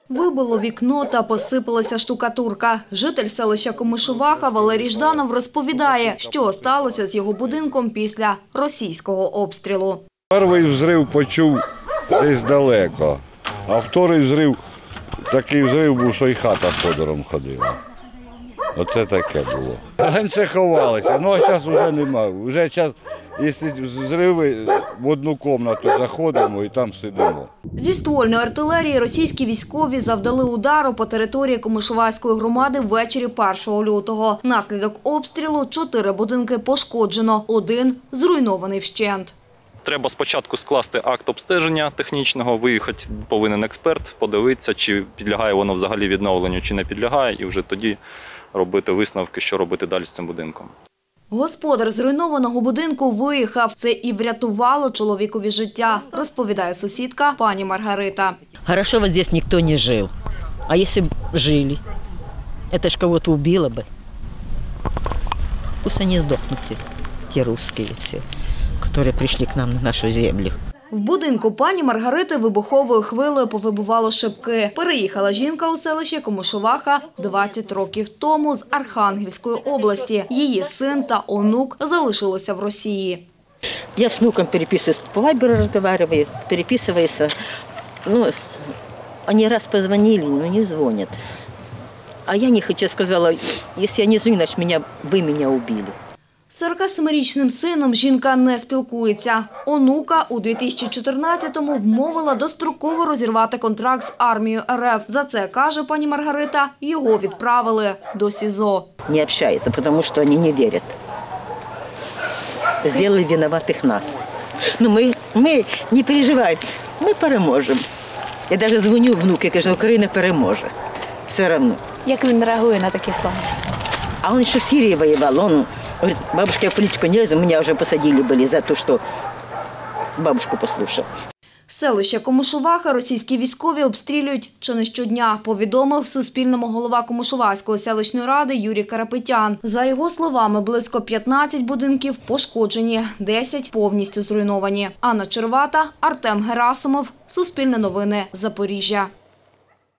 Вибило вікно та посипалася штукатурка. Житель селища Комишуваха Валерій Жданов розповідає, що сталося з його будинком після російського обстрілу. Перший взрив почув десь далеко, а другий взрив, такий взрив був, що й хата ходором ходила. Оце таке було. Раніше ховалися, а зараз вже немає. Вже зараз, якщо взриви, в одну кімнату заходимо і там сидимо. Зі ствольної артилерії російські військові завдали удару по території Комишувацької громади ввечері 1 лютого. Внаслідок обстрілу 4 будинки пошкоджено, 1 зруйнований вщент. Треба спочатку скласти акт обстеження технічного, виїхати повинен експерт, подивитися, чи підлягає воно взагалі відновленню, чи не підлягає, і вже тоді робити висновки, що робити далі з цим будинком. Господар зруйнованого будинку виїхав. Це і врятувало чоловікові життя, розповідає сусідка пані Маргарита. Хорошо, вот здесь никто не жил. А если бы жили, это ж кого-то убило бы. Пусть они сдохнут, те русские все, которые пришли к нам на нашу землю. В будинку пані Маргарити вибуховою хвилею повибивало шибки. Переїхала жінка у селище Комишуваха 20 років тому з Архангельської області. Її син та онук залишилися в Росії. Я с внуком переписываюсь, по вайберу разговариваю, переписываюсь. Ну, они раз позвонили, но не звонят. А я не хочу, сказала, если я не звоню, значит, вы меня убили. З 47-річним сином жінка не спілкується. Онука у 2014-му вмовила достроково розірвати контракт з армією РФ. За це, каже пані Маргарита, його відправили до СІЗО. Не общаются, потому что они не верят. Сделали виноватых нас. Но мы не переживаем, мы переможем. Я даже звоню внуку, кажу, Україна переможе. Все равно. Як він реагує на такі слова? А он еще в Сирии воевал. Он говорит, бабушка, я в политику не лезу, меня уже посадили были за то, что бабушку послушал. Селище Комишуваха російські військові обстрілюють чи не щодня, повідомив Суспільному голова Комишувацької селищної ради Юрій Карапетян. За його словами, близько 15 будинків пошкоджені, 10 повністю зруйновані. Анна Червата, Артем Герасимов, Суспільне новини, Запоріжжя.